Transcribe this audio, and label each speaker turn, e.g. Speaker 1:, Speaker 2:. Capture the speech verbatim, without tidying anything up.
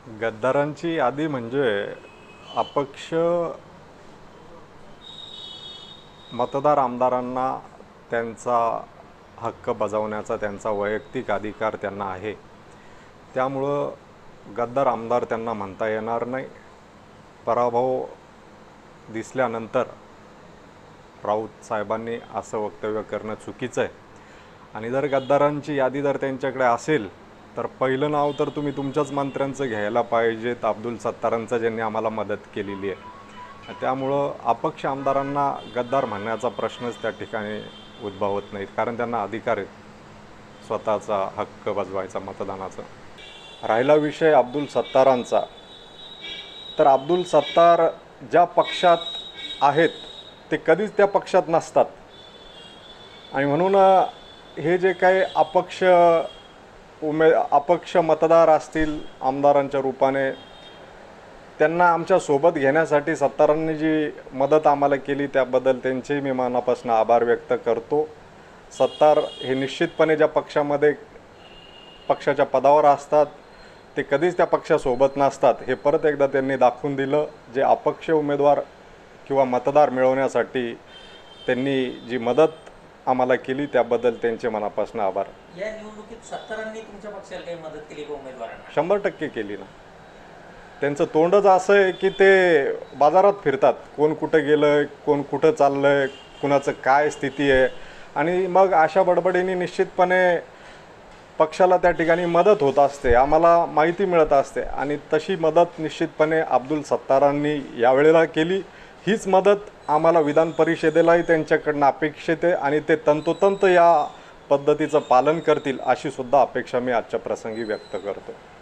Speaker 1: गद्दारांची यादी म्हणजे अपक्ष मतदार आमदारांना त्यांचा हक्क बजावण्याचा त्यांचा वैयक्तिक अधिकार त्यांना आहे। त्यामुळं गद्दार आमदार त्यांना म्हणता येणार नाही। पराभव दिसल्यानंतर राऊत साहेबांनी असं वक्तव्य करणं चुकीचं आहे। आणि जर गद्दारांची यादी जर त्यांच्याकडे असेल तर पहिलं नाव तर तुम्ही तुमच्याच मंत्र्यांचं घ्यायला पाहिजेत, अब्दुल सत्तारांचं, ज्यांनी आम्हाला मदत केलेली आहे। त्यामुळं अपक्ष आमदारांना गद्दार म्हणण्याचा प्रश्नच त्या ठिकाणी उद्भवत नाहीत, कारण त्यांना अधिकार आहे स्वतःचा हक्क बजवायचा मतदानाचा। राहिला विषय अब्दुल सत्तारांचा, तर अब्दुल सत्तार ज्या पक्षात आहेत ते कधीच त्या पक्षात नसतात। आणि म्हणून हे जे काही अपक्ष उमे अपक्ष मतदार असतील आमदारांच्या रूपाने, त्यांना आमच्या सोबत घेण्यासाठी सत्तारांनी जी मदत आम्हाला केली त्याबद्दल त्यांचे मी मनापासून आभार व्यक्त करतो। सत्तार हे निश्चितपणे ज्या पक्षामध्ये पक्षाच्या पदावर असतात ते कधीच त्या पक्षासोबत नसतात, हे परत एकदा त्यांनी दाखवून दिलं। जे अपक्ष उमेदवार किंवा मतदार मिळवण्यासाठी त्यांनी जी मदत आम्हाला केली त्याबद्दल त्यांचे मनापासून आभार।
Speaker 2: या निवडणुकीत सत्तारांनी तुमच्या पक्षाला काही मदत केली का उमेदवारांना?
Speaker 1: शंभर टक्के केली ना। त्यांचं तोंडच असं आहे की ते बाजारात फिरतात, कोण कुठं गेलं, कोण कुठं चाललं, कुणाचं काय स्थिती आहे, आणि मग अशा बडबडीने निश्चितपणे पक्षाला त्या ठिकाणी मदत होत असते, आम्हाला माहिती मिळत असते। आणि तशी मदत निश्चितपणे अब्दुल सत्तारांनी यावेळेला केली। हीच मदत आम्हाला विधान परिषदेलाही त्यांच्याकडनं अपेक्षित आहे, आणि ते तंतोतंत या पद्धतीचं पालन करतील अशी सुद्धा अपेक्षा मी आजच्या प्रसंगी व्यक्त करतो।